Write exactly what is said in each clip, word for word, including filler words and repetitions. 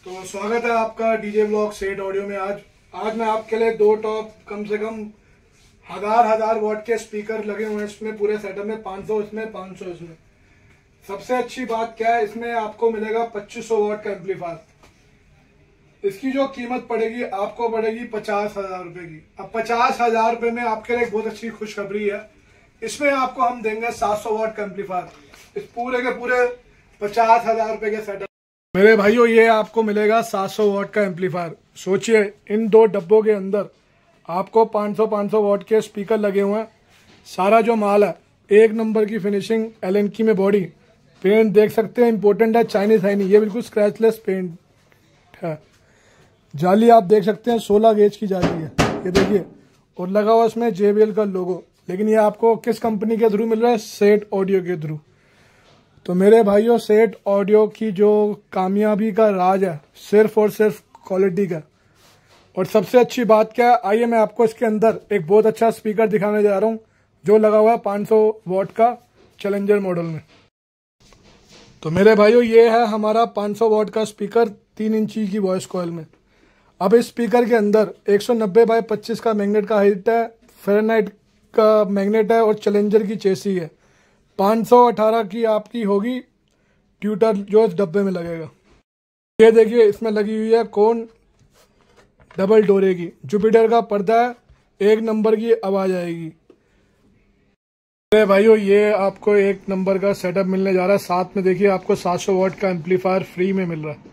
तो स्वागत है आपका डीजे ब्लॉग सेट ऑडियो में। आज आज मैं आपके लिए दो टॉप कम से कम हजार हजार वॉट के स्पीकर लगे हुए हैं इसमें पूरे सेटअप में। पाँच सौ इसमें, पाँच सौ इसमें। सबसे अच्छी बात क्या है, इसमें आपको मिलेगा पच्चीस सौ वॉट का एम्पलीफायर। इसकी जो कीमत पड़ेगी आपको पड़ेगी पचास हजार रुपए की। अब पचास हजार रुपए में आपके लिए एक बहुत अच्छी खुशखबरी है, इसमें आपको हम देंगे सात सौ वॉट का एम्पलीफायर इस पूरे के पूरे पचास हजार रुपए के सेटअप। मेरे भाइयों, ये आपको मिलेगा सात सौ वॉट का एम्पलीफायर। सोचिए, इन दो डब्बों के अंदर आपको पाँच सौ पाँच सौ वॉट के स्पीकर लगे हुए हैं। सारा जो माल है एक नंबर की फिनिशिंग, एलन की में बॉडी, पेंट देख सकते हैं, इंपोर्टेंट है, चाइनीज है नहीं, ये बिल्कुल स्क्रैचलेस पेंट है। जाली आप देख सकते हैं सोलह गेज की जाली है, ये देखिए, और लगा हुआ इसमें जेबीएल का लोगो। लेकिन ये आपको किस कंपनी के थ्रू मिल रहा है? सेट ऑडियो के थ्रू। तो मेरे भाइयों, सेट ऑडियो की जो कामयाबी का राज है सिर्फ और सिर्फ क्वालिटी का। और सबसे अच्छी बात क्या है, आइए मैं आपको इसके अंदर एक बहुत अच्छा स्पीकर दिखाने जा रहा हूं जो लगा हुआ है पाँच सौ वॉट का चैलेंजर मॉडल में। तो मेरे भाइयों, ये है हमारा पाँच सौ वॉट का स्पीकर तीन इंची की वॉइस कॉइल में। अब इस स्पीकर के अंदर एक सौ नब्बे बाई पच्चीस का मैग्नेट का हाइट है, फेरेनाइट का मैग्नेट है और चैलेंजर की चेसी है। पाँच सौ अठारह की आपकी होगी ट्यूटर जो इस डब्बे में लगेगा। ये देखिए, इसमें लगी हुई है कौन डबल डोरे की, जुपिटर का पर्दा है, एक नंबर की आवाज आएगी। मेरे भाइयों, ये आपको एक नंबर का सेटअप मिलने जा रहा है। साथ में देखिए आपको सात सौ वॉट का एम्पलीफायर फ्री में मिल रहा है।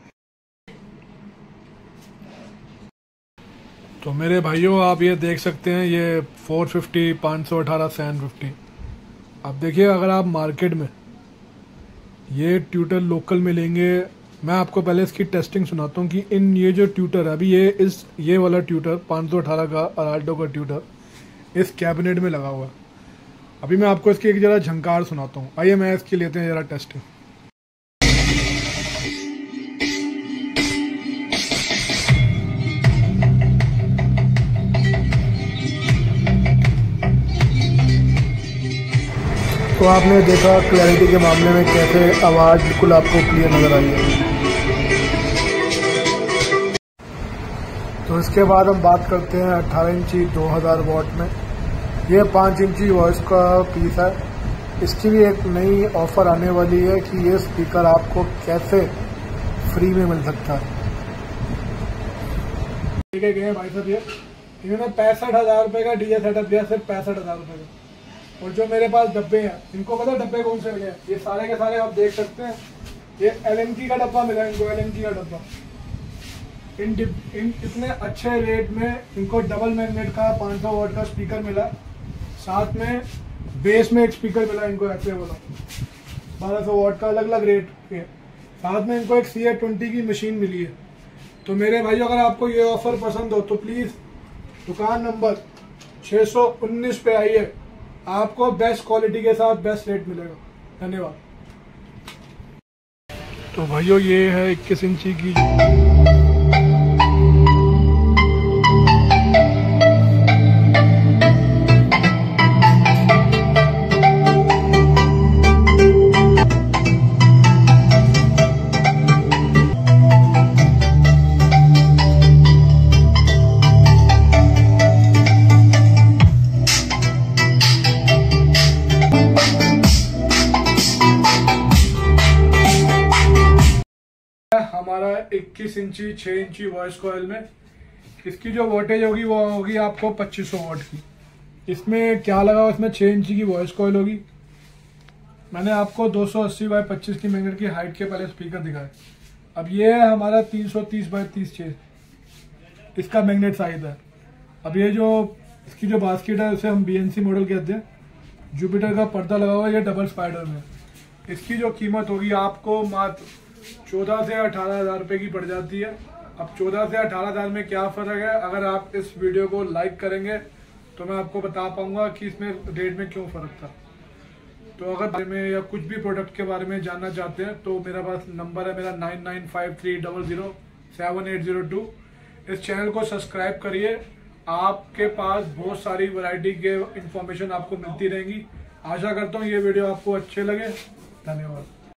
तो मेरे भाइयों, आप ये देख सकते हैं, ये चार सौ पचास, पाँच सौ अठारह, सात सौ पचास। अब देखिए, अगर आप मार्केट में ये ट्यूटर लोकल में लेंगे, मैं आपको पहले इसकी टेस्टिंग सुनाता हूँ कि इन ये जो ट्यूटर है, अभी ये इस ये वाला ट्यूटर पाँच सौ अठारह का अराल्डो का ट्यूटर इस कैबिनेट में लगा हुआ है। अभी मैं आपको इसकी एक जरा झंकार सुनाता हूँ। आइए मैं इसकी लेते हैं जरा टेस्टिंग। तो आपने देखा क्लैरिटी के मामले में कैसे आवाज़ बिल्कुल आपको क्लियर नज़र आई है। तो इसके बाद हम बात करते हैं अठारह इंची दो हज़ार वॉट में। ये पाँच इंची वॉइस का पीस है। इसकी भी एक नई ऑफर आने वाली है कि ये स्पीकर आपको कैसे फ्री में मिल सकता है। ठीक है, गए भाई साहब, ये इन्होंने पैंसठ हज़ार रुपये का डीजे सेटअप दिया, सिर्फ पैंसठ हज़ार रुपये का। और जो मेरे पास डब्बे हैं, इनको पता डब्बे कौन से मिले हैं? ये सारे के सारे आप देख सकते हैं, ये एलएनकी का डब्बा मिला है इनको, एलएनकी का डब्बा। इन इन इतने अच्छे रेट में इनको डबल मैग्नेट का पाँच सौ वॉट का स्पीकर मिला, साथ में बेस में एक स्पीकर मिला इनको ऐसे वाला बारह सौ वॉट का, अलग अलग रेट के। साथ में इनको एक सी ए ट्वेंटी की मशीन मिली है। तो मेरे भाइयों, अगर आपको ये ऑफर पसंद हो तो प्लीज़ दुकान नंबर छः सौ उन्नीस पे आइए, आपको बेस्ट क्वालिटी के साथ बेस्ट रेट मिलेगा। धन्यवाद। तो भाइयों, ये है इक्कीस इंची की हमारा इक्कीस इंची छह इंची वॉइस कॉइल में। इसकी जो वोल्टेज होगी वो होगी आपको पच्चीस सौ वॉट की। इसमें क्या लगा हुआ, इसमें छह इंची की वॉइस कॉइल होगी। मैंने आपको दो सौ अस्सी बाई पच्चीस की मैग्नेट की हाइट के पहले स्पीकर दिखाए। अब ये है हमारा तीन सौ तीस बाई तीस छः, इसका मैग्नेट साइज है। अब ये जो इसकी जो बास्केट है उसे हम बी एन सी मॉडल कहते हैं। जुपिटर का पर्दा लगा हुआ है, ये डबल स्पाइडर में। इसकी जो कीमत होगी आपको मात्र चौदह से अठारह हजार रुपये की पड़ जाती है। अब चौदह से अठारह हजार में क्या फ़र्क है, अगर आप इस वीडियो को लाइक करेंगे तो मैं आपको बता पाऊंगा कि इसमें रेट में क्यों फ़र्क था। तो अगर बारे में या कुछ भी प्रोडक्ट के बारे में जानना चाहते हैं तो मेरा पास नंबर है मेरा nine nine five three double zero seven eight zero two. इस चैनल को सब्सक्राइब करिए, आपके पास बहुत सारी वैरायटी के इंफॉर्मेशन आपको मिलती रहेंगी। आशा करता हूँ ये वीडियो आपको अच्छे लगे। धन्यवाद।